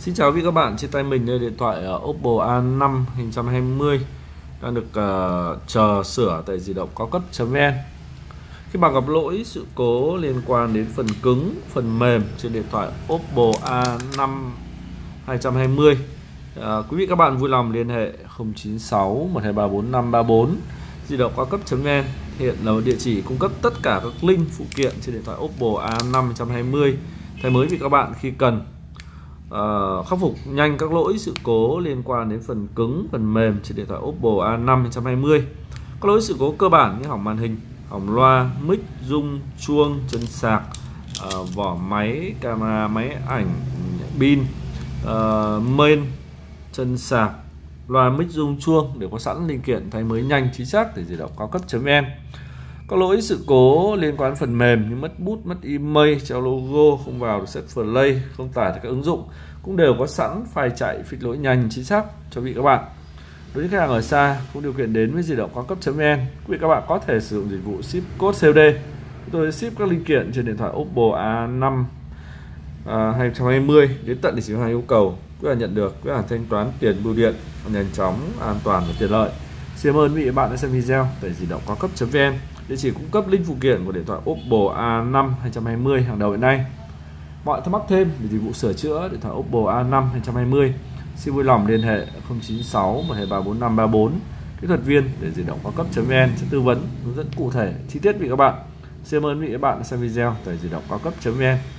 Xin chào quý vị các bạn, trên tay mình đây điện thoại Oppo A5 2020 đang được chờ sửa tại di động cao cấp.vn. Khi bạn gặp lỗi sự cố liên quan đến phần cứng, phần mềm trên điện thoại Oppo A5 2020, quý vị các bạn vui lòng liên hệ 096 123 4534 di động cao cấp.vn. Hiện là một địa chỉ cung cấp tất cả các link phụ kiện trên điện thoại Oppo A5 2020 thay mới vì các bạn khi cần khắc phục nhanh các lỗi sự cố liên quan đến phần cứng, phần mềm trên điện thoại Oppo A5 2020. Các lỗi sự cố cơ bản như hỏng màn hình, hỏng loa, mic, rung, chuông, chân sạc, vỏ máy, camera, máy ảnh, pin, main, chân sạc, loa, mic, rung, chuông đều có sẵn linh kiện thay mới nhanh chính xác từ di động cao cấp.vn. Các lỗi sự cố liên quan phần mềm như mất bút, mất email, treo logo, không vào được set play, không tải được các ứng dụng cũng đều có sẵn file chạy fix lỗi nhanh chính xác cho quý vị các bạn. Đối với khách hàng ở xa cũng điều kiện đến với di động cao cấp.vn, quý vị các bạn có thể sử dụng dịch vụ ship code COD. Chúng tôi ship các linh kiện trên điện thoại Oppo A5 2020 đến tận địa chỉ hàng yêu cầu. Quý bạn nhận được, quý bạn thanh toán tiền bưu điện nhanh chóng, an toàn và tiện lợi. Xin ơn quý vị bạn đã xem video tại di động cao cấp.vn. Địa chỉ cung cấp link phụ kiện của điện thoại Oppo A5 2020 hàng đầu hiện nay. Mọi thắc mắc thêm về dịch vụ sửa chữa điện thoại Oppo A5 2020, xin vui lòng liên hệ 096 123 4534. Kỹ thuật viên để di động cao cấp.vn sẽ tư vấn hướng dẫn cụ thể chi tiết với các bạn. Xin ơn quý vị các bạn đã xem video tại di động cao cấp.vn.